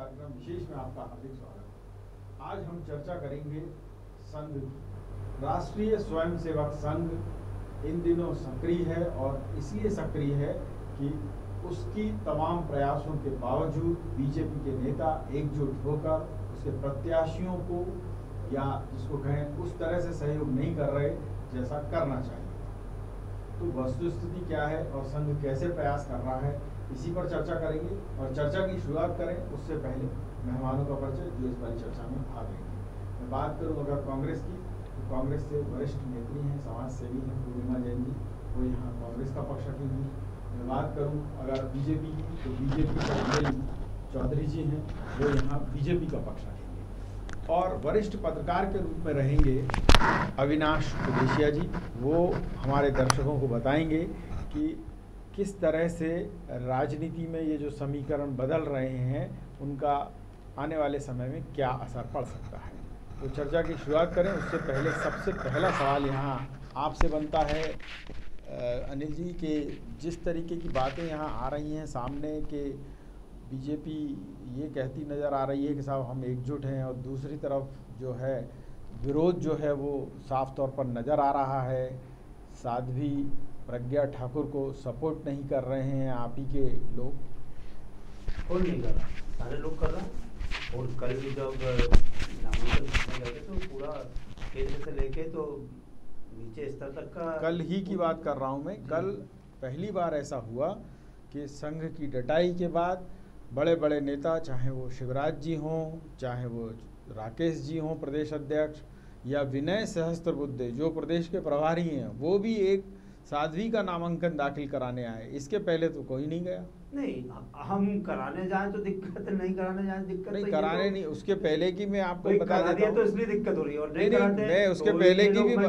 कार्यक्रम विशेष में आपका हार्दिक स्वागत है। आज हम चर्चा करेंगे संघ की। राष्ट्रीय स्वयंसेवक संघ इन दिनों सक्रिय है और इसलिए सक्रिय है कि उसकी तमाम प्रयासों के बावजूद बीजेपी के नेता एकजुट होकर उसके प्रत्याशियों को या जिसको कहें उस तरह से सहयोग नहीं कर रहे जैसा करना चाहिए। तो वस्तुस्थिति क्या है और संघ कैसे प्रयास कर रहा है, इसी पर चर्चा करेंगे। और चर्चा की शुरुआत करें उससे पहले मेहमानों का परिचय जो इस परिचर्चा में भाग लेंगे। मैं बात करूं अगर कांग्रेस की, तो कांग्रेस से वरिष्ठ नेत्री हैं, समाज सेवी हैं पूर्णिमा जैन जी, वो यहाँ कांग्रेस का पक्ष रखेंगी। मैं बात करूं अगर बीजेपी की, तो बीजेपी के चौधरी जी हैं, वो यहाँ बीजेपी का पक्ष रखेंगे। और वरिष्ठ पत्रकार के रूप में रहेंगे अविनाश कुदेशिया जी, वो हमारे दर्शकों को बताएंगे कि किस तरह से राजनीति में ये जो समीकरण बदल रहे हैं उनका आने वाले समय में क्या असर पड़ सकता है। तो चर्चा की शुरुआत करें उससे पहले सबसे पहला सवाल यहाँ आपसे बनता है अनिल जी कि जिस तरीके की बातें यहाँ आ रही हैं सामने कि बीजेपी ये कहती नज़र आ रही है कि साहब हम एकजुट हैं, और दूसरी तरफ जो है विरोध जो है वो साफ तौर पर नज़र आ रहा है। साध्वी प्रज्ञा ठाकुर को सपोर्ट नहीं कर रहे हैं आप ही के लोग। कौन नहीं कर रहा, सारे लोग कर रहे हैं। और कल भी जब नामांकन भरने गए तो पूरा केंद्र से लेके तो नीचे स्तर तक का, कल ही की बात कर रहा हूँ मैं। कल पहली बार ऐसा हुआ कि संघ की डटाई के बाद बड़े बड़े नेता, चाहे वो शिवराज जी हों, चाहे वो राकेश जी हों प्रदेश अध्यक्ष, या विनय सहस्त्रबुद्धे जो प्रदेश के प्रभारी हैं, वो भी एक साध्वी का नामांकन दाखिल कराने आए। इसके पहले तो कोई नहीं गया। नहीं, हम कराने जाएं तो दिक्कत, नहीं कराने जाएं दिक्कत नहीं, तो कराने तो नहीं, उसके पहले की मैं आपको बता देता हूँ। तो इसलिए दिक्कत हो रही है, और नहीं, मैं उसके तो पहले की भी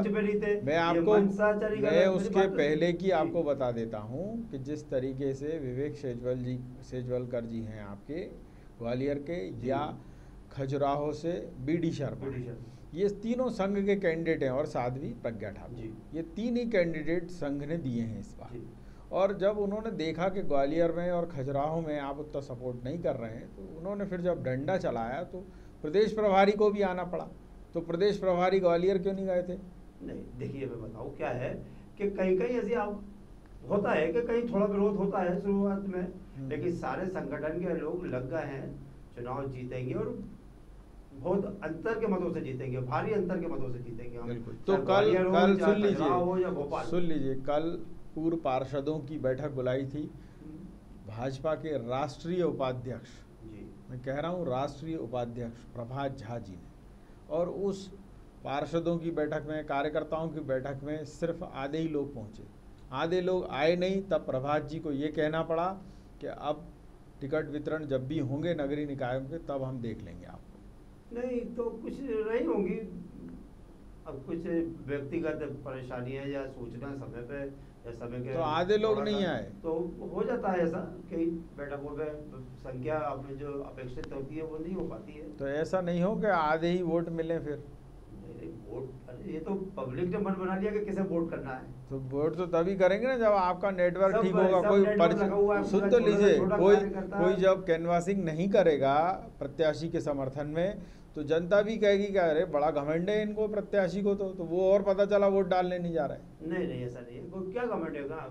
मैं उसके पहले की आपको बता देता हूँ कि जिस तरीके से विवेक सेजवलकर जी हैं आपके ग्वालियर के, या खजुराहो से बीडी शर्मा, ये तीनों संघ के कैंडिडेट हैं, और साध्वी प्रज्ञा ठाकुर, ये तीन ही कैंडिडेट संघ ने दिए हैं इस बार। और जब उन्होंने देखा कि ग्वालियर में और खजुराहो में आप उतना सपोर्ट नहीं कर रहे हैं, तो उन्होंने फिर जब डंडा चलाया तो प्रदेश प्रभारी को भी आना पड़ा। तो प्रदेश प्रभारी ग्वालियर क्यों नहीं गए थे? नहीं, देखिए मैं बताऊँ क्या है कि कहीं कहीं ऐसे आप होता है कि कहीं थोड़ा विरोध होता है शुरुआत में, लेकिन सारे संगठन के लोग लग गए हैं, चुनाव जीतेंगे और बहुत अंतर के मतों से जीतेंगे, भारी अंतर के मतों से जीतेंगे हम। तो कल सुन लीजिए, कल पूर्व पार्षदों की बैठक बुलाई थी भाजपा के राष्ट्रीय उपाध्यक्ष, मैं कह रहा हूँ राष्ट्रीय उपाध्यक्ष प्रभात झा जी ने, और उस पार्षदों की बैठक में, कार्यकर्ताओं की बैठक में सिर्फ आधे ही लोग पहुँचे, आधे लोग आए नहीं। तब प्रभात जी को ये कहना पड़ा कि अब टिकट वितरण जब भी होंगे नगरीय निकायों के, तब हम देख लेंगे आपको। नहीं तो कुछ रही होंगी, अब कुछ व्यक्तिगत परेशानियां या सूचना समय पे या समय के, तो आधे लोग नहीं आए, तो हो जाता है ऐसा। कई बैठकों में संख्या अपनी जो अपेक्षित होती है वो नहीं हो पाती है। तो ऐसा नहीं हो कि आधे ही वोट मिले फिर। वोट, ये तो पब्लिक ने मन बना लिया कि किसे वोट करना है। तो वोट तो तभी करेंगे ना जब आपका नेटवर्क ठीक होगा। कोई सुन तो लीजिए, कोई जब कैनवासिंग नहीं करेगा प्रत्याशी के समर्थन में, तो जनता भी कहेगी कि अरे बड़ा घमंड है इनको प्रत्याशी को, तो वो और पता चला वोट डालने नहीं जा रहा है। नहीं ऐसा नहीं है, कोई क्या घमंड है?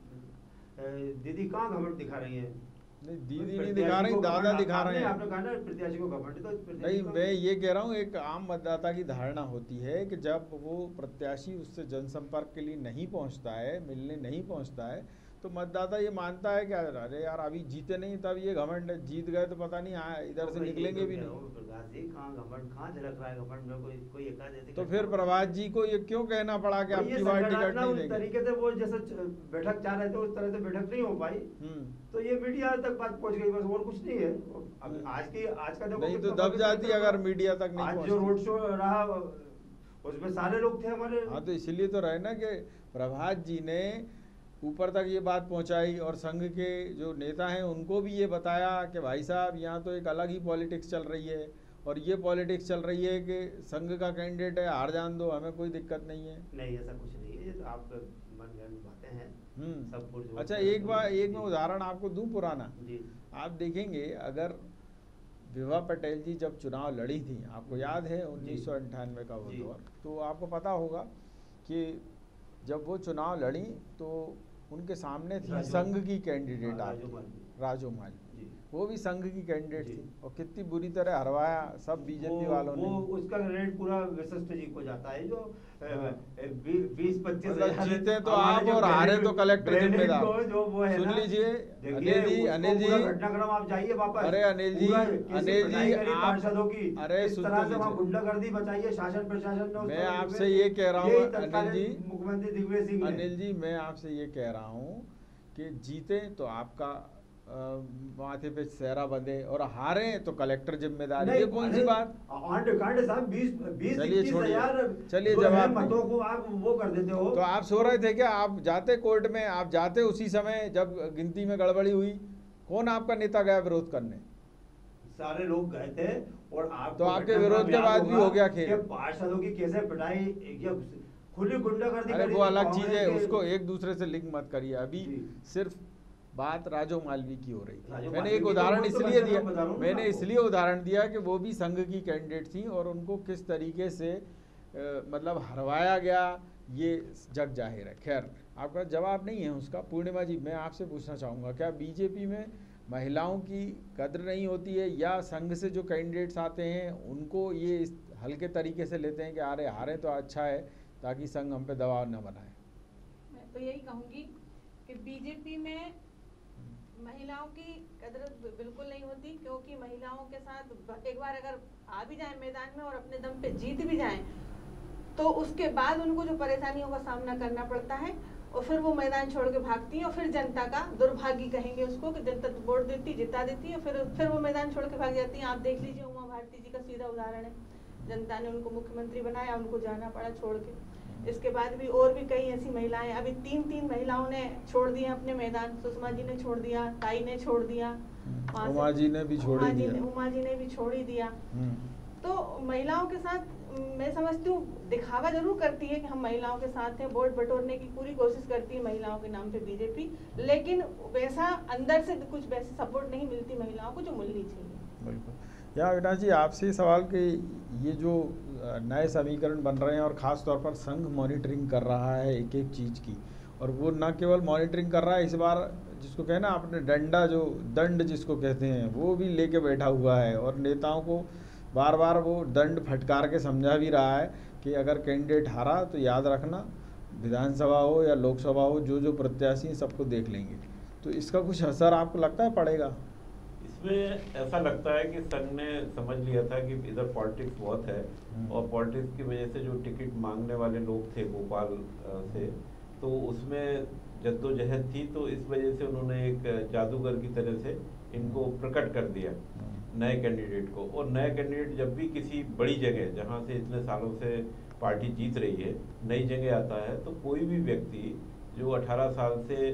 दीदी कहाँ घमंड दिखा रही है? नहीं, दीदी नहीं दिखा रही, दादा दिखा रहे हैं। आपने कहा ना प्रत्याशी को घमंड, तो नहीं, मैं ये कह रहा हूँ एक आम मतदाता की धारणा होती है कि जब वो प्रत्याशी उससे जनसंपर्क के लिए नहीं पहुँचता है, मिलने नहीं पहुँचता है, तो मतदाता ये मानता है कि अरे यार अभी जीते नहीं तब ये घमंड है, जीत गए तो पता नहीं इधर से निकलेंगे भी नहीं। तो फिर प्रभात जी को ये क्यों कहना पड़ा कि आपकी बार टिकट नहीं देंगे? तरीके से वो जैसे बैठक चाह रहे थे उस तरह से बैठक नहीं हो पाई, तो ये मीडिया तक बात पहुंच गई, बस और कुछ नहीं है। आज का देखो, नहीं तो दब जाती अगर मीडिया तक नहीं। आज जो रोड शो रहा उसमें सारे लोग थे हमारे। हाँ, तो इसीलिए तो रहे ना कि प्रभात जी ने ऊपर तक ये बात पहुंचाई, और संघ के जो नेता हैं उनको भी ये बताया कि भाई साहब यहाँ तो एक अलग ही पॉलिटिक्स चल रही है, और ये पॉलिटिक्स चल रही है कि संघ का कैंडिडेट है, हार जान दो, हमें कोई दिक्कत नहीं है। नहीं, ऐसा कुछ नहीं है, ये तो आप मनगढ़ंत बातें हैं सब कुछ। अच्छा, एक मैं उदाहरण आपको दूं पुराना। आप देखेंगे अगर विभा पटेल जी जब चुनाव लड़ी थी, आपको याद है 1998 का वो दौर, तो आपको पता होगा कि जब वो चुनाव लड़ी तो उनके सामने थी संघ की कैंडिडेट राजू माली, वो भी संघ की कैंडिडेट थी और कितनी बुरी तरह हरवाया सब बीजेपी वालों ने। उसका क्रेडिट पूरा विशिष्ट जी को जाता है, जो 20-25 जीते तो आप और हारे तो कलेक्टर जिम्मेदार। सुन लीजिए अनिल जी घटनाक्रम आप जाइए वापस। अरे अनिल जी पार्षदों की, अरे इस तरह से वहाँ गुंडागर्दी बचाइए शासन प्रशासन ने। मैं आपसे ये कह रहा हूँ अनिल जी, मुख्यमंत्री दिग्विजय सिंह, अनिल जी मैं आपसे ये कह रहा हूँ कि जीते तो आपका माथे पे सेहरा बंधे और हारे तो कलेक्टर जिम्मेदार। ये कौन सी बात? चलिए जवाब मतों को आप वो कर देते हो। तो आप सो रहे थे क्या? आप जाते कोर्ट में, आप जाते उसी समय जब गिनती में गड़बड़ी हुई, कौन आपका नेता गया विरोध करने? सारे लोग गए थे और आप तो आपके विरोध के बाद भी हो गया खेल। पार्षदों की कैसे पिटाई, खुली गुंडागर्दी। अरे वो अलग चीज है, उसको एक दूसरे से लिंक मत करिए। अभी सिर्फ बात राजो मालवी की हो रही थी। मैंने एक उदाहरण इसलिए दिया, मैंने इसलिए उदाहरण दिया कि वो भी संघ की कैंडिडेट थी और उनको किस तरीके से मतलब हरवाया गया ये जग जाहिर है। खैर आपका जवाब नहीं है उसका। पूर्णिमा जी मैं आपसे पूछना चाहूँगा, क्या बीजेपी में महिलाओं की कद्र नहीं होती है, या संघ से जो कैंडिडेट्स आते हैं उनको ये इस हल्के तरीके से लेते हैं कि अरे हारे तो अच्छा है ताकि संघ हम पे दबाव न बनाए? मैं तो यही कहूँगी कि बीजेपी में महिलाओं की कदर बिल्कुल नहीं होती, क्योंकि महिलाओं के साथ एक बार अगर आ भी जाए मैदान में और अपने दम पे जीत भी जाएं, तो उसके बाद उनको जो परेशानियों का सामना करना पड़ता है और फिर वो मैदान छोड़ के भागती है और फिर जनता का दुर्भाग्य कहेंगे उसको कि जनता तो वोट देती जिता देती है, फिर वो मैदान छोड़ के भाग जाती है। आप देख लीजिए उमा भारती जी का सीधा उदाहरण है, जनता ने उनको मुख्यमंत्री बनाया, उनको जाना पड़ा छोड़ के। इसके बाद भी और भी कई ऐसी महिलाएं, अभी 3 महिलाओं ने छोड़ दिया अपने मैदान। सुषमा जी ने छोड़ दिया, ताई ने छोड़ दिया, उमा जी ने भी छोड़ दिया, उमा जी ने भी छोड़ ही दिया। तो महिलाओं के साथ मैं समझती हूँ दिखावा जरूर करती है कि हम महिलाओं के साथ हैं, वोट बटोरने की पूरी कोशिश करती है महिलाओं के नाम पे बीजेपी, लेकिन वैसा अंदर से कुछ वैसे सपोर्ट नहीं मिलती महिलाओं को जो मिलनी चाहिए। बिल्कुल। या अविनाश जी आपसे सवाल कि ये जो नए समीकरण बन रहे हैं और ख़ास तौर पर संघ मॉनिटरिंग कर रहा है एक एक चीज़ की, और वो न केवल मॉनिटरिंग कर रहा है, इस बार जिसको कहना आपने डंडा, जो दंड जिसको कहते हैं, वो भी लेके बैठा हुआ है और नेताओं को बार बार वो दंड फटकार के समझा भी रहा है कि अगर कैंडिडेट हारा तो याद रखना विधानसभा हो या लोकसभा हो, जो जो प्रत्याशी सबको देख लेंगे। तो इसका कुछ असर आपको लगता है पड़ेगा? इसमें ऐसा लगता है कि संघ ने समझ लिया था कि इधर पॉलिटिक्स बहुत है और पॉलिटिक्स की वजह से जो टिकट मांगने वाले लोग थे भोपाल से, तो उसमें जद्दोजहद थी, तो इस वजह से उन्होंने एक जादूगर की तरह से इनको प्रकट कर दिया नए कैंडिडेट को। और नए कैंडिडेट जब भी किसी बड़ी जगह जहाँ से इतने सालों से पार्टी जीत रही है नई जगह आता है, तो कोई भी व्यक्ति जो 18 साल से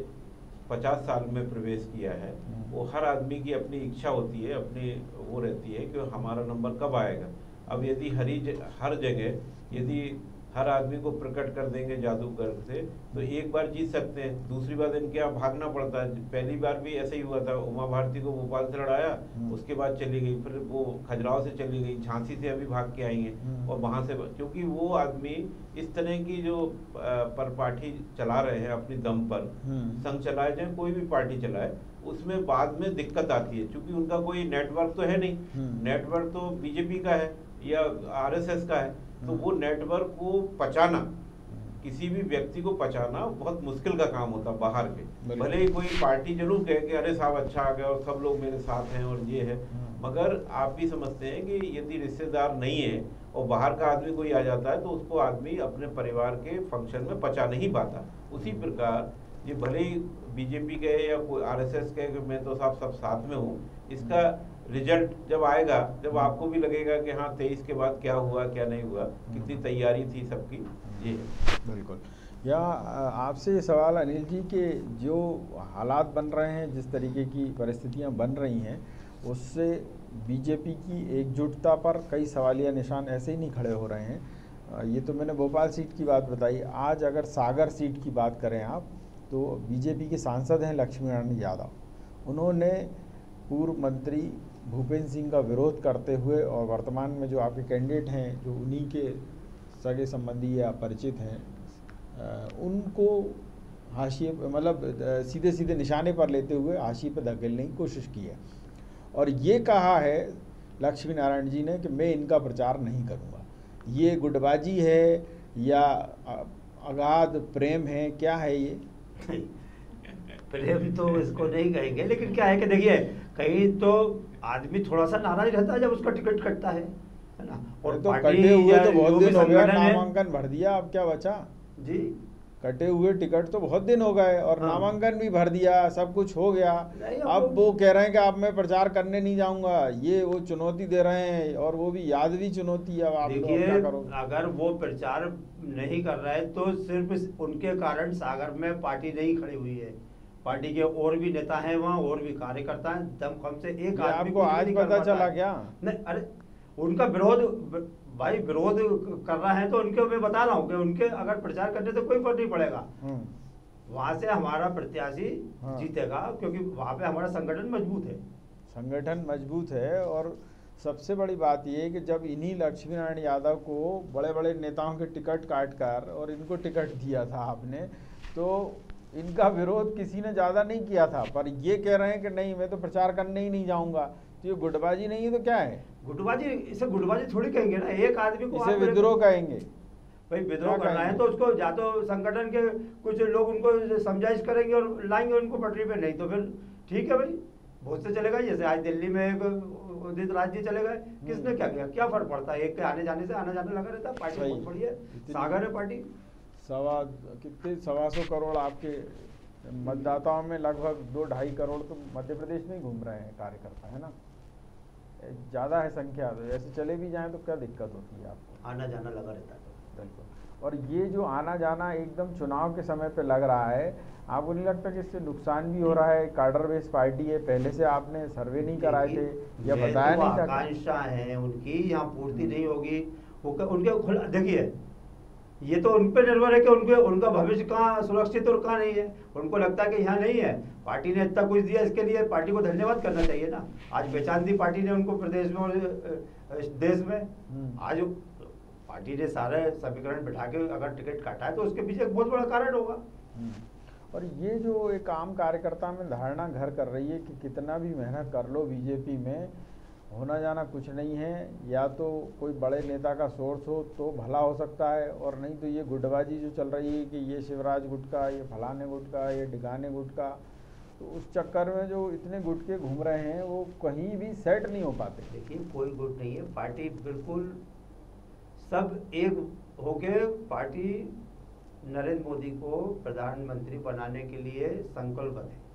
50 साल में प्रवेश किया है, वो हर आदमी की अपनी इच्छा होती है, अपनी वो रहती है कि हमारा नंबर कब आएगा। अब यदि हर जगह यदि हर आदमी को प्रकट कर देंगे जादूगर से, तो एक बार जीत सकते हैं, दूसरी बार इनके यहाँ भागना पड़ता है। पहली बार भी ऐसा ही हुआ था, उमा भारती को भोपाल से लड़ाया, उसके बाद चली गई, फिर वो खजुराहो से चली गई, झांसी से अभी भाग के आई हैं और वहाँ से, क्योंकि वो आदमी इस तरह की जो परपाठी चला रहे हैं अपनी दम पर, संघ चलाए चाहे कोई भी पार्टी चलाए, उसमें बाद में दिक्कत आती है, क्योंकि उनका कोई नेटवर्क तो है नहीं। नेटवर्क तो बीजेपी का है या आरएसएस का है, तो वो नेटवर्क को पचाना, किसी भी व्यक्ति को पचाना बहुत मुश्किल का काम होता बाहर के। भले ही कोई पार्टी जरूर कहे कि अरे साहब अच्छा आ गया और सब लोग मेरे साथ हैं और ये है, मगर आप भी समझते हैं कि यदि रिश्तेदार नहीं है और बाहर का आदमी कोई आ जाता है, तो उसको आदमी अपने परिवार के फंक्शन में पचा नहीं पाता। उसी प्रकार ये भले ही बीजेपी के या कोई आरएसएस के कि मैं तो साहब सब साथ में हूँ, इसका रिजल्ट जब आएगा, जब आपको भी लगेगा कि हाँ 23 के बाद क्या हुआ क्या नहीं हुआ, कितनी तैयारी थी सबकी। ये बिल्कुल। या आपसे ये सवाल अनिल जी के जो हालात बन रहे हैं, जिस तरीके की परिस्थितियां बन रही हैं, उससे बीजेपी की एकजुटता पर कई सवालिया निशान ऐसे ही नहीं खड़े हो रहे हैं। ये तो मैंने भोपाल सीट की बात बताई। आज अगर सागर सीट की बात करें आप, तो बीजेपी के सांसद हैं लक्ष्मी नारायण यादव, उन्होंने पूर्व मंत्री भूपेंद्र सिंह का विरोध करते हुए और वर्तमान में जो आपके कैंडिडेट हैं जो उन्हीं के सगे संबंधी या परिचित हैं उनको हाशिए मतलब सीधे सीधे निशाने पर लेते हुए हाशिए पर धकेलने की कोशिश की है और ये कहा है लक्ष्मी नारायण जी ने कि मैं इनका प्रचार नहीं करूँगा। ये गुटबाजी है या अगाध प्रेम है, क्या है ये? प्रेम तो इसको नहीं कहेंगे, लेकिन क्या है कि देखिए कहीं तो आदमी थोड़ा सा नाराज रहता है जब उसका टिकट कटता है ना। और तो कटे हुए तो बहुत दिन हो गया, नामांकन भर दिया, अब क्या बचा जी? कटे हुए टिकट तो बहुत दिन हो गए और नामांकन भी भर दिया, सब कुछ हो गया। अब वो कह रहे हैं कि अब मैं प्रचार करने नहीं जाऊंगा, ये वो चुनौती दे रहे हैं और वो भी यादवी चुनौती। अब आप देखिए क्या करोगे? अगर वो प्रचार नहीं कर रहा है तो सिर्फ उनके कारण सागर में पार्टी नहीं खड़ी हुई है। पार्टी के और भी नेता हैं वहाँ, और भी कार्यकर्ता हैं, दमखम से एक आदमी आपको आज पता चला क्या? नहीं, अरे उनका विरोध भाई विरोध कर रहा है तो उनके मैं बता रहा हूँ कि उनके अगर प्रचार करने तो कोई फर्क नहीं पड़ेगा। वहां से हमारा प्रत्याशी जीतेगा क्योंकि वहां पे हमारा संगठन मजबूत है। संगठन मजबूत है और सबसे बड़ी बात ये है कि जब इन्हीं लक्ष्मी नारायण यादव को बड़े बड़े नेताओं के टिकट काट कर और इनको टिकट दिया था आपने, तो इनका विरोध किसी ने ज़्यादा नहीं किया था। पर ये कह रहे हैं कि नहीं मैं तो प्रचार करने ही नहीं जाऊंगा, तो ये गुटबाजी नहीं है तो क्या है? गुटबाजी, इसे गुटबाजी थोड़ी कहेंगे ना। एक आदमी को इसे विद्रोह कहेंगे। भाई विद्रोह करना है तो उसको या तो संगठन के कुछ लोग उनको समझाइश करेंगे और लाएंगे उनको पटरी पे, नहीं तो फिर ठीक है भाई बहुत से चलेगा। जैसे आज दिल्ली में उदित राज जी चले गए, किसने क्या किया, क्या फर्क पड़ता है? एक के आने जाने से आना जाने लगा रहता है। पार्टी बहुत बड़ी है, सागर है पार्टी। 125 करोड़ आपके मतदाताओं में लगभग 2-2.5 करोड़ तो मध्य प्रदेश में ही घूम रहे हैं कार्यकर्ता, है ना? ज़्यादा है संख्या, तो ऐसे चले भी जाएं तो क्या दिक्कत होती है आपको? आना जाना लगा रहता है। बिल्कुल। और ये जो आना जाना एकदम चुनाव के समय पे लग रहा है, आपको नहीं लगता कि इससे नुकसान भी हो रहा है? कार्डर बेस्ड पार्टी है, पहले से आपने सर्वे नहीं कराए थे या बताया नहीं था? आकांक्षा है उनकी, यहाँ पूर्ति नहीं होगी उनके। देखिए ये तो उन पर निर्भर है कि उनका भविष्य कहाँ सुरक्षित और कहाँ नहीं है। उनको लगता है कि यहाँ नहीं है, पार्टी ने इतना कुछ दिया, इसके लिए पार्टी को धन्यवाद करना चाहिए ना। आज पहचान दी पार्टी ने उनको प्रदेश में और देश में। आज पार्टी ने सारे समीकरण बिठा के अगर टिकट काटा है तो उसके पीछे एक बहुत बड़ा कारण होगा। और ये जो एक आम कार्यकर्ता में धारणा घर कर रही है कि कितना भी मेहनत कर लो बीजेपी में होना जाना कुछ नहीं है, या तो कोई बड़े नेता का सोर्स हो तो भला हो सकता है, और नहीं तो ये गुटबाजी जो चल रही है कि ये शिवराज गुट का, ये फलाने गुट का, ये ढिकाने गुट का, तो उस चक्कर में जो इतने गुटके घूम रहे हैं वो कहीं भी सेट नहीं हो पाते। देखिए कोई गुट नहीं है, पार्टी बिल्कुल सब एक होके पार्टी नरेंद्र मोदी को प्रधानमंत्री बनाने के लिए संकल्पबद्ध है।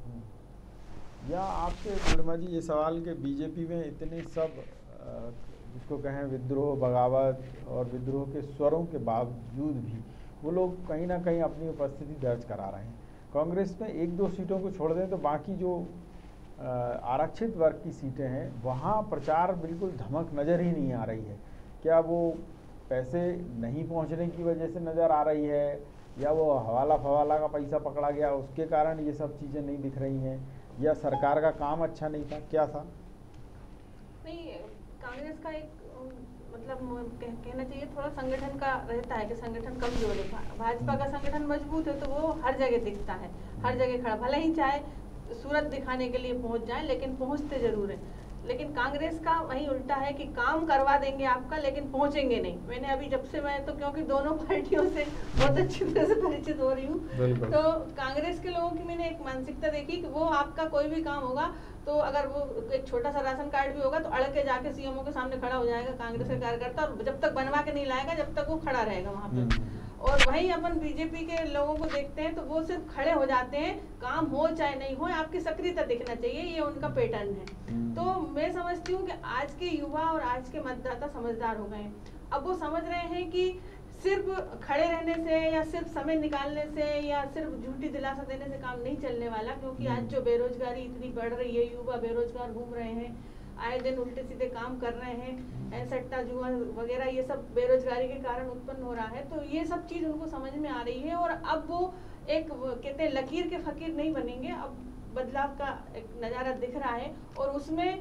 या आपसे वर्मा जी ये सवाल कि बीजेपी में इतने सब जिसको कहें विद्रोह, बगावत और विद्रोह के स्वरों के बावजूद भी वो लोग कहीं ना कहीं अपनी उपस्थिति दर्ज करा रहे हैं। कांग्रेस में 1-2 सीटों को छोड़ दें तो बाकी जो आरक्षित वर्ग की सीटें हैं वहाँ प्रचार बिल्कुल धमक नज़र ही नहीं आ रही है। क्या वो पैसे नहीं पहुँचने की वजह से नज़र आ रही है, या वो हवाला फवाला का पैसा पकड़ा गया उसके कारण ये सब चीज़ें नहीं दिख रही हैं, या सरकार का काम अच्छा नहीं था, क्या था? नहीं, कांग्रेस का एक मतलब कहना चाहिए थोड़ा संगठन का रहता है कि संगठन कमजोर है। भाजपा का संगठन मजबूत है तो वो हर जगह दिखता है, हर जगह खड़ा, भले ही चाहे सूरत दिखाने के लिए पहुंच जाए लेकिन पहुंचते जरूर है। लेकिन कांग्रेस का वही उल्टा है कि काम करवा देंगे आपका लेकिन पहुंचेंगे नहीं। मैंने अभी जब से, मैं तो क्योंकि दोनों पार्टियों से बहुत अच्छी तरह से परिचित हो रही हूँ, तो कांग्रेस के लोगों की मैंने एक मानसिकता देखी कि वो आपका कोई भी काम होगा तो अगर वो एक छोटा सा राशन कार्ड भी होगा तो अड़ के जाके सीएमओ के सामने खड़ा हो जाएगा कांग्रेस का कार्यकर्ता, और जब तक बनवा के नहीं लाएगा जब तक वो खड़ा रहेगा वहाँ पे। और वहीं अपन बीजेपी के लोगों को देखते हैं तो वो सिर्फ खड़े हो जाते हैं, काम हो चाहे नहीं हो आपकी सक्रियता दिखना चाहिए, ये उनका पैटर्न है। तो मैं समझती हूँ कि आज के युवा और आज के मतदाता समझदार हो गए हैं। अब वो समझ रहे हैं कि सिर्फ खड़े रहने से या सिर्फ समय निकालने से या सिर्फ झूठी दिलासा देने से काम नहीं चलने वाला, क्योंकि आज जो बेरोजगारी इतनी बढ़ रही है, युवा बेरोजगार घूम रहे हैं, आए दिन उल्टे सीधे काम कर रहे हैं, सट्टा जुआ वगैरह ये सब बेरोजगारी के कारण उत्पन्न हो रहा है। तो ये सब चीज उनको समझ में आ रही है और अब वो एक कहते हैं लकीर के फकीर नहीं बनेंगे, अब बदलाव का एक नज़ारा दिख रहा है। और उसमें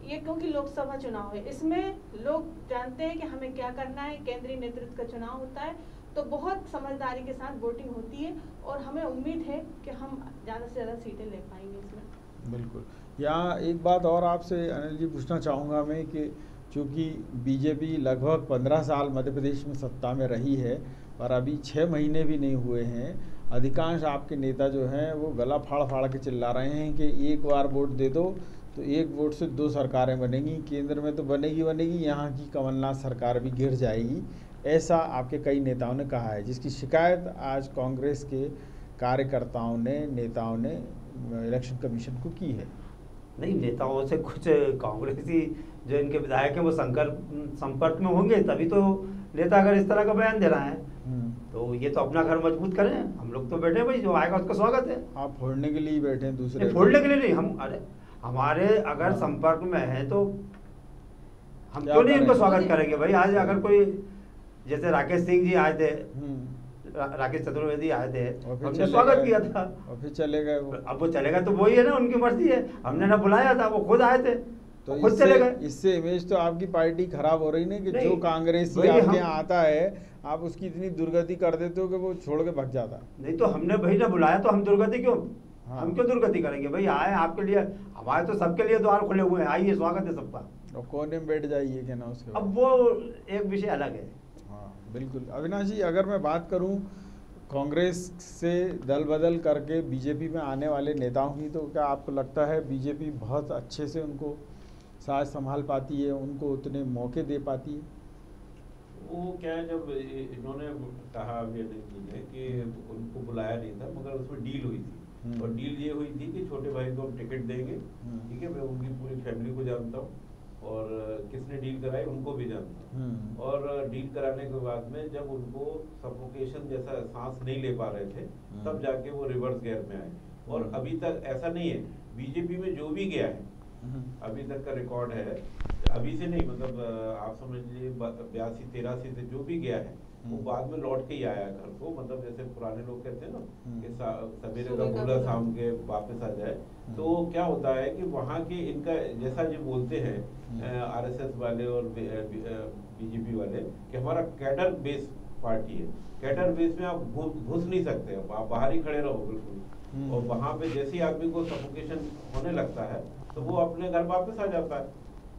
ये क्योंकि लोकसभा चुनाव है, इसमें लोग जानते हैं कि हमें क्या करना है, केंद्रीय नेतृत्व का चुनाव होता है, तो बहुत समझदारी के साथ वोटिंग होती है और हमें उम्मीद है कि हम ज़्यादा से ज़्यादा सीटें ले पाएंगे इसमें। बिल्कुल। यहाँ एक बात और आपसे अनिल जी पूछना चाहूँगा मैं कि चूँकि बीजेपी लगभग 15 साल मध्य प्रदेश में सत्ता में रही है और अभी 6 महीने भी नहीं हुए हैं, अधिकांश आपके नेता जो हैं वो गला फाड़ फाड़ के चिल्ला रहे हैं कि एक बार वोट दे दो तो एक वोट से 2 सरकारें बनेंगी, केंद्र में तो बनेगी, यहाँ की कमलनाथ सरकार भी गिर जाएगी, ऐसा आपके कई नेताओं ने कहा है, जिसकी शिकायत आज कांग्रेस के कार्यकर्ताओं ने, नेताओं ने इलेक्शन कमीशन को की है। नहीं, नेताओं से कुछ कांग्रेसी जो इनके विधायक हैं वो संपर्क में होंगे, तभी तो नेता अगर इस तरह का बयान दे रहा है तो ये तो अपना घर मजबूत करें। हम लोग तो बैठे भाई, जो आएगा उसका स्वागत है। आप फोड़ने के लिए बैठे हैं दूसरे? फोड़ने के लिए नहीं, हम अरे हमारे अगर संपर्क में है तो हम क्यों नहीं इनको स्वागत करेंगे भाई। आज अगर कोई जैसे राकेश सिंह जी आए थे, राकेश चतुर्वेदी आए थे, हमने स्वागत किया था और फिर चले गए वो। अब वो चलेगा तो वही है ना, उनकी मर्जी है, हमने ना बुलाया था, वो खुद आए थे तो खुद चले गए। इससे इमेज तो आपकी पार्टी खराब हो रही ना कि जो कांग्रेसी आपके यहाँ आता है आप उसकी इतनी दुर्गति कर देते हो कि वो छोड़ के भाग जाता। नहीं तो हमने भाई ना बुलाया तो हम दुर्गति क्यों? हाँ। हम क्यों दुर्गति करेंगे भाई? आए आपके लिए, हमारे तो सबके लिए द्वार खुले हुए हैं, आइए, स्वागत है सबका। और कोने में बैठ जाइए क्या ना उसके अब वो एक विषय अलग है। हाँ बिल्कुल। अविनाश जी, अगर मैं बात करूं कांग्रेस से दल बदल करके बीजेपी में आने वाले नेताओं की, तो क्या आपको लगता है बीजेपी बहुत अच्छे से उनको साज संभाल पाती है, उनको उतने मौके दे पाती है? वो क्या है, जब इन्होंने कहा अभी अनिल जी ने कि उनको बुलाया नहीं था, मगर उसमें डील हुई थी और डील ये हुई थी कि छोटे भाई को हम टिकट देंगे, ठीक है, मैं उनकी पूरी फैमिली को जानता हूँ और किसने डील कराई उनको भी जानता हूँ। और डील कराने के बाद में जब उनको सफोकेशन जैसा सांस नहीं ले पा रहे थे तब जाके वो रिवर्स गियर में आए। और अभी तक ऐसा नहीं है, बीजेपी में जो भी गया है अभी तक का रिकॉर्ड है, अभी से नहीं, मतलब आप समझ लीजिए 82-83 से जो भी गया है वो बाद में लौट के ही आया घर को। मतलब जैसे पुराने लोग कहते हैं ना कि सवेरे का भूला शाम के वापस आ जाए, तो क्या होता है कि वहाँ के इनका जैसा जो बोलते हैं आरएसएस वाले और बीजेपी वाले कि हमारा कैडर बेस पार्टी है, कैडर बेस में आप घुस नहीं सकते, आप बाहर ही खड़े रहो बिल्कुल। और वहाँ पे जैसे ही आदमी को सफोकेशन होने लगता है तो वो अपने घर वापस आ जाता है।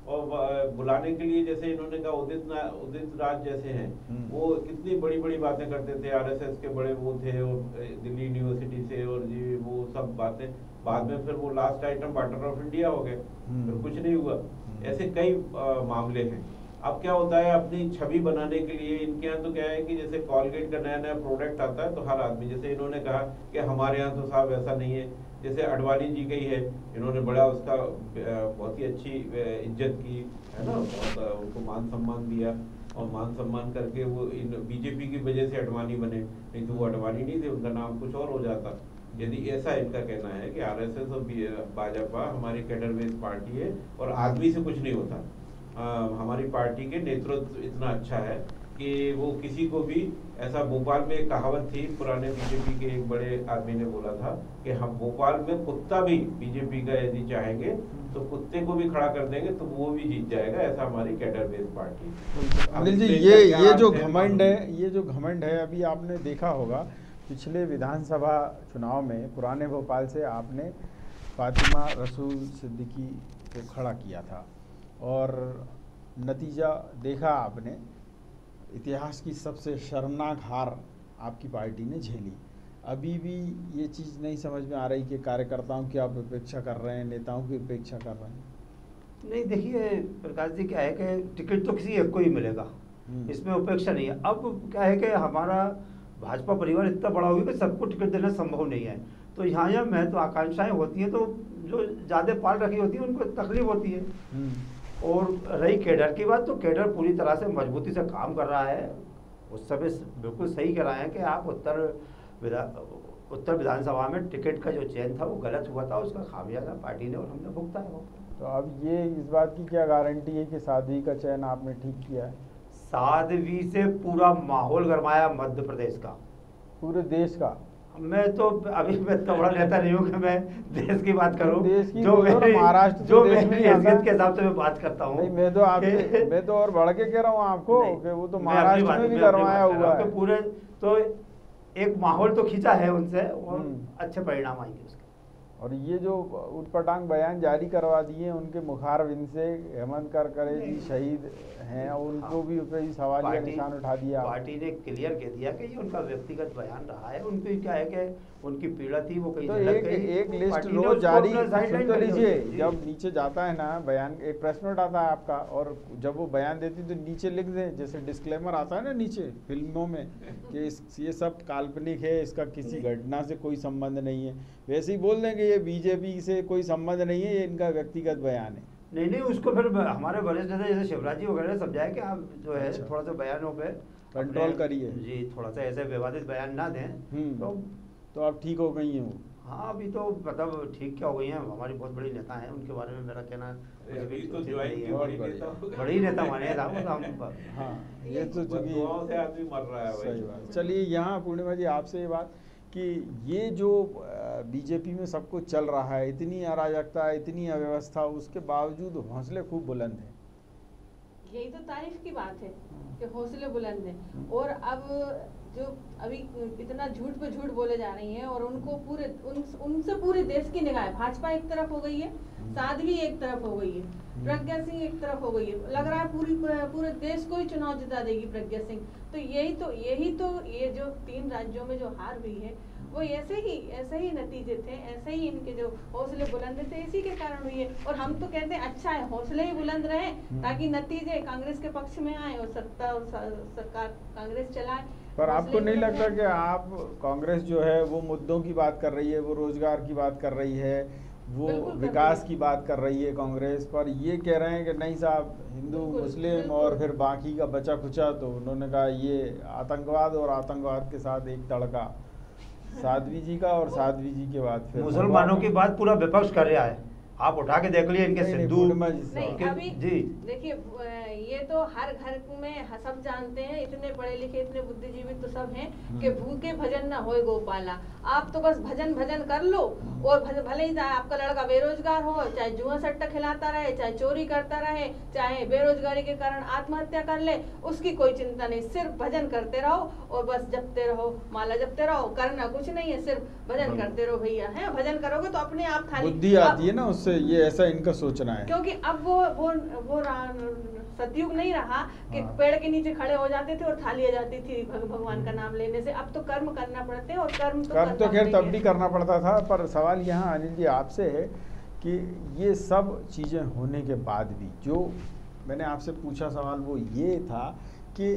और बुलाने के लिए जैसे इन्होंने कहा उदित राज जैसे हैं, वो कितनी बड़ी बड़ी बातें करते थे, आरएसएस के बड़े वो थे और दिल्ली यूनिवर्सिटी से और जी वो सब बातें, बाद में फिर वो last item partner of India हो गए, फिर कुछ नहीं हुआ। ऐसे कई मामले हैं। अब क्या होता है, अपनी छवि बनाने के लिए इनके यहाँ तो क्या है कि जैसे कॉलगेट का नया नया प्रोडक्ट आता है तो हर आदमी, जैसे इन्होंने कहा कि हमारे यहाँ तो साहब ऐसा नहीं है, जैसे अडवाणी जी गई है, इन्होंने बड़ा उसका बहुत ही अच्छी इज्जत की है ना, बहुत उनको मान सम्मान दिया और मान सम्मान करके वो इन बीजेपी की वजह से अडवाणी बने, नहीं तो वो अडवाणी नहीं थे, उनका नाम कुछ और हो जाता। यदि ऐसा इनका कहना है कि आरएसएस और भाजपा हमारी कैडर बेस्ड पार्टी है और आदमी से कुछ नहीं होता, हमारी पार्टी के नेतृत्व इतना अच्छा है कि वो किसी को भी, ऐसा भोपाल में एक कहावत थी, पुराने बीजेपी के एक बड़े आदमी ने बोला था कि हम भोपाल में कुत्ता भी बीजेपी का यदि चाहेंगे तो कुत्ते को भी खड़ा कर देंगे तो वो भी जीत जाएगा, ऐसा हमारी cadre based party. Anil ji, ये जो घमंड है, ये जो घमंड है, अभी आपने देखा होगा पिछले विधानसभा चुनाव में पुराने भोपाल से आपने फातिमा रसूल सिद्दीकी को खड़ा किया था और नतीजा देखा आपने, इतिहास की सबसे शर्मनाक हार आपकी पार्टी ने झेली। अभी भी ये चीज़ नहीं समझ में आ रही कि कार्यकर्ताओं की आप उपेक्षा कर रहे हैं, नेताओं की उपेक्षा कर रहे हैं? नहीं, देखिए प्रकाश जी, क्या है कि टिकट तो किसी एक को ही मिलेगा, इसमें उपेक्षा नहीं है। अब क्या है कि हमारा भाजपा परिवार इतना बड़ा होगा कि सबको टिकट देना संभव नहीं है, तो यहाँ यहाँ महत्वाकांक्षाएं होती हैं, तो जो ज़्यादा पाल रखी होती है उनको तकलीफ होती है। और रही कैडर की बात, तो कैडर पूरी तरह से मजबूती से काम कर रहा है। उस समय बिल्कुल सही कह रहे हैं कि आप उत्तर विधानसभा में टिकट का जो चयन था वो गलत हुआ था, उसका खामियाजा पार्टी ने और हमने भुगता है। तो अब ये इस बात की क्या गारंटी है कि साध्वी का चयन आपने ठीक किया है? साध्वी से पूरा माहौल गरमाया मध्य प्रदेश का, पूरे देश का। मैं तो अभी मैं तो बड़ा नेता नहीं हूँ कि मैं देश की बात करूँ। देश की जो मेरी महाराष्ट्र जो देश में मेरी ही आता हैसियत है। के हिसाब से मैं बात करता हूँ। नहीं, मैं तो आपसे मैं तो और बढ़ के कह रहा हूँ आपको नहीं, कि वो तो मैं अपनी महाराष्ट्र बात- में भी मैं अपनी करवाया बात कर रहा हुआ हूँ है। कि पूरे तो एक माहौल तो खींचा है उनसे और हम्म। अच्छे परिणाम आएंगे उसके। और ये जो उटपटांग बयान जारी करवा दिए उनके मुखारबिन से, हेमंत करकरे जी शहीद हैं और उनको भी ऊपर ही सवालिया निशान उठा दिया। पार्टी ने क्लियर कह दिया कि ये उनका व्यक्तिगत बयान रहा है। उनको क्या है कि उनकी पीड़ा थी वो कहीं तो झलक एक गई। एक लिस्ट पार्टी ने रोज उसको जारी अपना sideline सुन तो कर दिया लीजिए, उसको। जी। जब नीचे जाता है ना बयान, एक प्रेस नोट आता है आपका, और जब वो बयान देती तो नीचे लिख दे, जैसे डिस्क्लेमर आता है ना नीचे फिल्मों में कि ये सब काल्पनिक है, इसका किसी घटना से कोई संबंध नहीं है, वैसे ही बोल देंगे ये बीजेपी से कोई संबंध नहीं है, ये इनका व्यक्तिगत बयान है। नहीं उसको फिर हमारे वरिष्ठ नेता जैसे शिवराज जी वगैरह ने समझाया कि आप जो है अच्छा। थोड़ा सा बयानों पे कंट्रोल अपने- करिए। जी, थोड़ा सा ऐसे विवादित बयान ना दें। तो आप ठीक हो गई हैं वो। हाँ, अभी तो मतलब ठीक क्या हो गई हैं, हमारी बहुत बड़ी नेता हैं, उनके बारे में मेरा कहना कुछ भी तो उचित ज्वाइन नहीं की है। बड़ी नेता हो गई। बड़ी नेता माने साहब वो तो हम। हाँ, ये तो चूंकि बददुआओं से आदमी मर रहा है भाई। सही बात। चलिए यहाँ पूर्णिमा जी आपसे ये बात कि ये जो बीजेपी में सब कुछ चल रहा है, इतनी अराजकता, इतनी अव्यवस्था, उसके बावजूद हौसले खूब बुलंद हैं। यही तो तारीफ की बात है कि हौसले बुलंद हैं। और अब जो अभी इतना झूठ पे झूठ बोले जा रही हैं और उनको उनसे पूरे देश की निगाह है। भाजपा एक तरफ हो गई है, साध्वी एक तरफ हो गई है, प्रज्ञा सिंह एक तरफ हो गई है। लग रहा है पूरे देश को ही चुनाव जिता देगी प्रज्ञा सिंह। तो यही तो ये जो 3 राज्यों में जो हार हुई है वो ऐसे ही नतीजे थे, ऐसे ही इनके जो हौसले बुलंद थे इसी के कारण हुई है। और हम तो कहते हैं अच्छा है हौसले ही बुलंद रहे ताकि नतीजे कांग्रेस के पक्ष में आए और सत्ता और सरकार कांग्रेस चलाए। पर आपको नहीं लगता कि आप कांग्रेस जो है वो मुद्दों की बात कर रही है, वो रोजगार की बात कर रही है, वो विकास की बात कर रही है कांग्रेस, पर ये कह रहे हैं कि नहीं साहब हिंदू मुस्लिम और फिर बाकी का बचा खुचा, तो उन्होंने कहा ये आतंकवाद और आतंकवाद के साथ एक तड़का साध्वी जी का, और साध्वी जी के बाद फिर मुसलमानों की बात पूरा विपक्ष कर रहा है। आप उठा के देख लिए इनके सिद्धू नहीं अभी जी देखिए ये तो हर घर में सब जानते हैं, इतने पढ़े लिखे इतने बुद्धिजीवी तो सब हैं कि भूखे भजन ना होए गोपाला। आप तो बस भजन कर लो और भले ही चाहे आपका लड़का बेरोजगार हो, चाहे जुआ सट्टा खिलाता रहे, चाहे चोरी करता रहे, चाहे बेरोजगारी के कारण आत्महत्या कर ले, उसकी कोई चिंता नहीं। सिर्फ भजन करते रहो और बस जपते रहो, माला जपते रहो, करना कुछ नहीं है, सिर्फ भजन करते रहो भैया। है भजन करोगे तो अपने आप थाली बुद्धि आती है ना उससे, ये ऐसा इनका सोचना है। क्योंकि अब वो सतयुग नहीं रहा कि पेड़ के नीचे खड़े हो जाते थे और थाली आ जाती थी भगवान का नाम लेने से। अब तो कर्म करना पड़ते हैं और कर्म तो खैर तब भी करना पड़ता था। पर सवाल यहाँ अनिल जी आपसे है कि ये सब चीज़ें होने के बाद भी जो मैंने आपसे पूछा सवाल वो ये था कि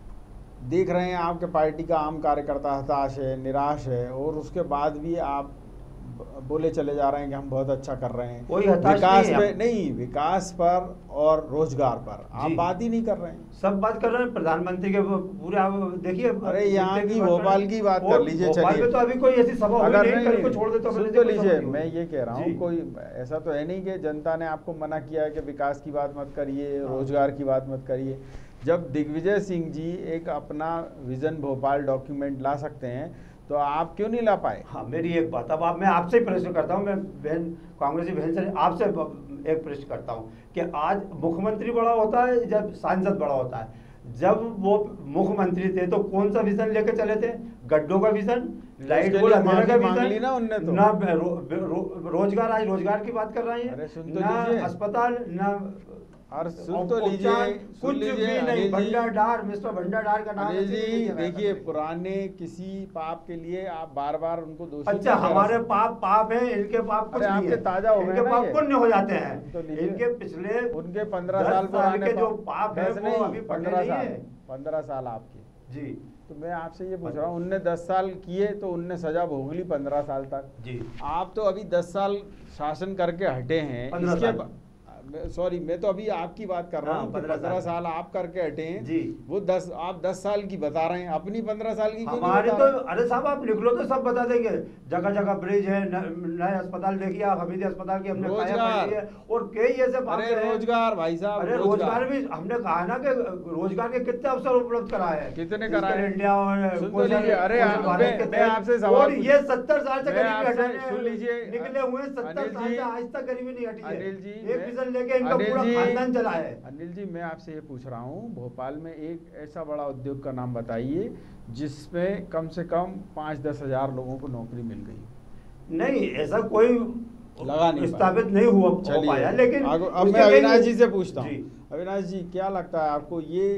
देख रहे हैं आपके पार्टी का आम कार्यकर्ता हताश है, निराश है, और उसके बाद भी आप बोले चले जा रहे हैं कि हम बहुत अच्छा कर रहे हैं। कोई हताश विकास नहीं पे नहीं, विकास पर और रोजगार पर आप बात ही नहीं कर रहे हैं। सब बात कर रहे हैं प्रधानमंत्री के पूरे। आप देखिए अरे यहाँ की भोपाल की बात कर लीजिए। चलिए में तो अभी कोई ऐसी सभा हुई नहीं, कल को छोड़ दे तो सुन तो लीजिए, मैं ये कह रहा हूँ कोई ऐसा तो है नहीं कि जनता ने आपको मना किया है कि विकास की बात मत करिए, रोजगार की बात मत करिए। जब दिग्विजय सिंह जी एक अपना विजन भोपाल डॉक्यूमेंट ला सकते हैं तो आप क्यों नहीं ला पाए? हाँ, मेरी एक बात, अब मैं आपसे ही प्रश्न करता हूँ, मैं बहन कांग्रेसी बहन से आपसे एक प्रश्न करता हूँ कि आज मुख्यमंत्री बड़ा होता है जब सांसद बड़ा होता है? जब वो मुख्यमंत्री थे तो कौन सा विजन लेके चले थे? गड्ढों का विजन, लाइट बोल अंधेरे का विजन ना उनने तो ना रोजगार, आज रोजगार की बात कर रहे हैं ना, अस्पताल ना, और सुन तो लीजिए, कुछ भी नहीं। भंडारदार, मिस्टर भंडारदार का नाम जी देखिए, पुराने किसी पाप के लिए आप बार बार उनको दोषी। अच्छा, हमारे पाप है, इनके पाप कुछ नहीं है, ताजा हो इनके पाप पुण्य हो जाते हैं। तो इनके पिछले उनके 15 साल पुराने जो पाप है वो अभी 15 साल आपके जी। तो मैं आपसे ये पूछ रहा हूँ, उनने 10 साल किए तो उनने सजा भोग ली 15 साल तक जी। आप तो अभी 10 साल शासन करके हटे हैं, इसके सॉरी, मैं तो अभी आपकी बात कर रहा हूँ। 15 साल आप करके हटे हैं जी, वो 10, आप 10 साल की बता रहे हैं, अपनी 15 साल की क्यों नहीं हमारे बता तो रहे? अरे साहब आप लिख लो तो सब बता देंगे। जगह जगह ब्रिज है, नए अस्पताल देखिए आप, हमीदी अस्पताल की हमने काया रोजगार, पलटी है, और कई ऐसे अरे बातें हैं। रोजगार भाई साहब, अरे रोजगार भी हमने कहा ना कि रोजगार के कितने अवसर उपलब्ध कराए हैं, कितने डिजिटल कराए? इंडिया और सुन तो कौशल लीजिए, अरे कौशल भारत के मैं तहत। आपसे सवाल और ये 70 साल से मैं गरीबी आपसे हटाने सुन लीजिए निकले हुए हैं, 70 अनिल साल जी, से आज तक गरीबी नहीं हटी है। अनिल जी, एक विजन लेके इनका अनिल पूरा जी, खानदान चला है। अनिल जी, मैं आपसे ये पूछ रहा हूँ, भोपाल में एक ऐसा बड़ा उद्योग का नाम बताइए जिसमें कम से कम 5-10 हजार लोगों को नौकरी मिल गई। नहीं, ऐसा कोई लगा नहीं स्थापित नहीं हो पाया, लेकिन अब मैं अविनाश जी से पूछता हूँ। जी। अविनाश जी, क्या लगता है आपको, ये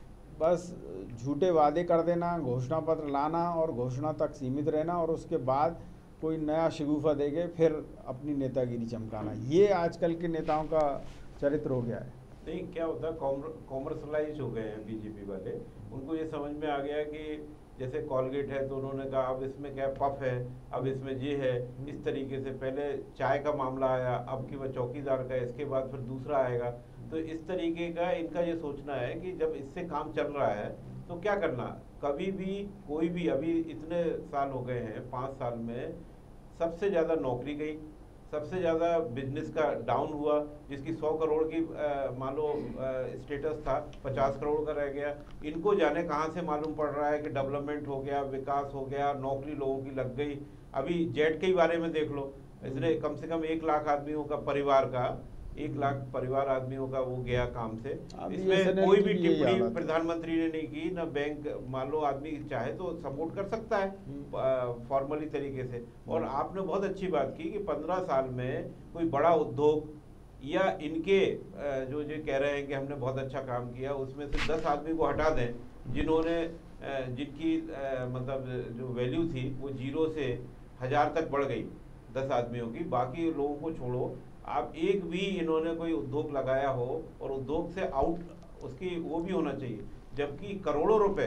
बस झूठे वादे कर देना, घोषणा पत्र लाना और घोषणा तक सीमित रहना और उसके बाद कोई नया शगुफा देके फिर अपनी नेतागिरी चमकाना, ये आजकल के नेताओं का चरित्र हो गया है? नहीं, क्या होता है, कॉमर्शलाइज हो गए हैं बीजेपी वाले। उनको ये समझ में आ गया कि जैसे कॉलगेट है तो उन्होंने कहा अब इसमें क्या पफ है, अब इसमें ये है, इस तरीके से पहले चाय का मामला आया, अब की वह चौकीदार का, इसके बाद फिर दूसरा आएगा। तो इस तरीके का इनका ये सोचना है कि जब इससे काम चल रहा है तो क्या करना। कभी भी कोई भी, अभी इतने साल हो गए हैं, 5 साल में सबसे ज़्यादा नौकरी गई, सबसे ज़्यादा बिजनेस का डाउन हुआ। जिसकी 100 करोड़ की मान लो स्टेटस था, 50 करोड़ का रह गया। इनको जाने कहाँ से मालूम पड़ रहा है कि डेवलपमेंट हो गया, विकास हो गया, नौकरी लोगों की लग गई। अभी जेट के ही बारे में देख लो, इसने कम से कम 1 लाख आदमियों का परिवार का, 1 लाख परिवार आदमियों का वो गया काम से। इसमें कोई भी टिप्पणी प्रधानमंत्री ने नहीं की, ना बैंक। मान लो आदमी चाहे तो सपोर्ट कर सकता है फॉर्मली तरीके से। और आपने बहुत अच्छी बात की कि 15 साल में कोई बड़ा उद्योग या इनके जो कह रहे हैं कि हमने बहुत अच्छा काम किया, उसमें से 10 आदमी को हटा दें जिन्होंने जिनकी मतलब जो वैल्यू थी वो 0 से 1000 तक बढ़ गई 10 आदमियों की। बाकी लोगों को छोड़ो, आप एक भी इन्होंने कोई उद्योग लगाया हो और उद्योग से आउट उसकी वो भी होना चाहिए। जबकि करोड़ों रुपए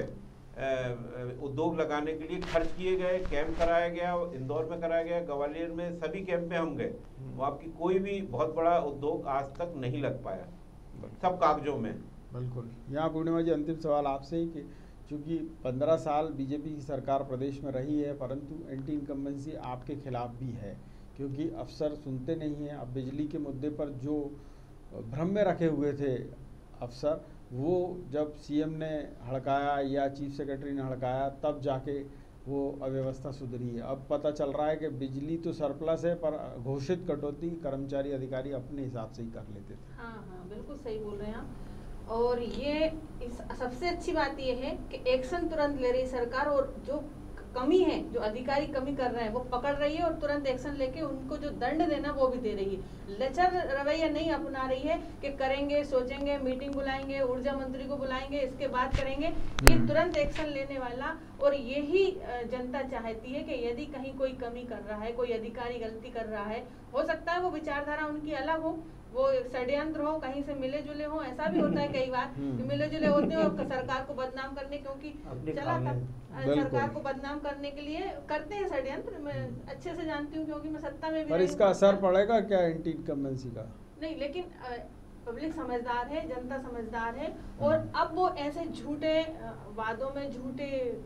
उद्योग लगाने के लिए खर्च किए गए, कैंप कराया गया, इंदौर में कराया गया, ग्वालियर में, सभी कैंप में हम गए। वो आपकी कोई भी बहुत बड़ा उद्योग आज तक नहीं लग पाया, सब कागजों में। बिल्कुल। यहाँ पूर्णिमा जी, अंतिम सवाल आपसे ही कि चूँकि 15 साल बीजेपी की सरकार प्रदेश में रही है, परंतु एंटी इनकम्बेंसी आपके खिलाफ भी है, क्योंकि अफसर सुनते नहीं हैं। अब बिजली के मुद्दे पर जो भ्रम में रखे हुए थे अफसर, वो जब सीएम ने हड़काया या चीफ सेक्रेटरी ने हड़काया, तब जाके वो अव्यवस्था सुधरी है। अब पता चल रहा है कि बिजली तो सरप्लस है, पर घोषित कटौती कर्मचारी अधिकारी अपने हिसाब से ही कर लेते थे। हाँ, बिल्कुल सही बोल रहे हैं आप। और ये सबसे अच्छी बात ये है कि एक्शन तुरंत ले रही सरकार, और जो कमी है, जो अधिकारी कमी कर रहे हैं वो पकड़ रही है और तुरंत एक्शन लेके उनको जो दंड देना वो भी दे रही है। लचर रवैया नहीं अपना रही है कि करेंगे, सोचेंगे, मीटिंग बुलाएंगे, ऊर्जा मंत्री को बुलाएंगे, इसके बाद करेंगे। ये तुरंत एक्शन लेने वाला, और यही जनता चाहती है कि यदि कहीं कोई कमी कर रहा है, कोई अधिकारी गलती कर रहा है, हो सकता है वो विचारधारा उनकी अलग हो, वो षड्यंत्र हो, कहीं से मिले जुले हो। ऐसा भी होता है कई बार कि मिले जुले होते हैं और सरकार को बदनाम करने, क्योंकि चला था सरकार को बदनाम करने के लिए करते हैं षड्यंत्र। मैं अच्छे से जानती हूँ क्योंकि मैं सत्ता में भी। पर इसका असर पड़ेगा क्या एंटी इनकम्बेंसी का? नहीं, लेकिन पब्लिक समझदार है, जनता समझदार है, और अब वो ऐसे झूठे वादों में, झूठे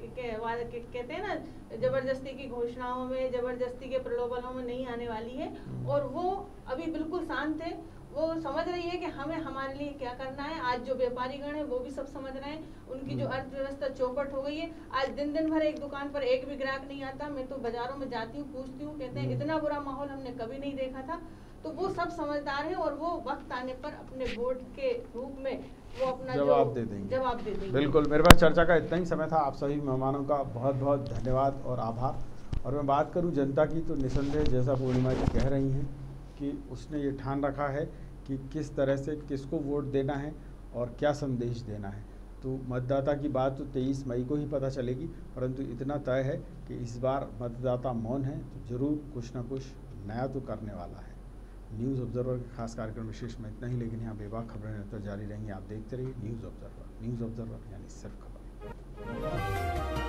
कहते हैं ना, जबरदस्ती की घोषणाओं में, जबरदस्ती के प्रलोभनों में नहीं आने वाली है। और वो अभी बिल्कुल शांत है, वो समझ रही है कि हमें हमारे लिए क्या करना है। आज जो व्यापारीगण है वो भी सब समझ रहे हैं, उनकी जो अर्थव्यवस्था चौपट हो गई है। आज दिन भर एक दुकान पर एक भी ग्राहक नहीं आता। मैं तो बाजारों में जाती हूँ, पूछती हूँ, कहते हैं इतना बुरा माहौल हमने कभी नहीं देखा था। तो वो सब समझदार है और वो वक्त आने पर अपने वोट के रूप में वो अपना जवाब दे देंगे। बिल्कुल। मेरे पास चर्चा का इतना ही समय था। आप सभी मेहमानों का बहुत बहुत धन्यवाद और आभार। और मैं बात करूं जनता की, तो निसंदेह जैसा पूर्णिमा जी कह रही हैं कि उसने ये ठान रखा है कि किस तरह से किसको वोट देना है और क्या संदेश देना है। तो मतदाता की बात तो 23 मई को ही पता चलेगी, परंतु इतना तय है कि इस बार मतदाता मौन है, तो ज़रूर कुछ ना कुछ नया तो करने वाला है। न्यूज़ ऑब्जर्वर के खास कार्यक्रम विशेष में इतना ही, लेकिन यहाँ बेबाक खबरें निरंतर जारी रहेंगी। आप देखते रहिए न्यूज़ ऑब्जर्वर यानी सिर्फ खबर।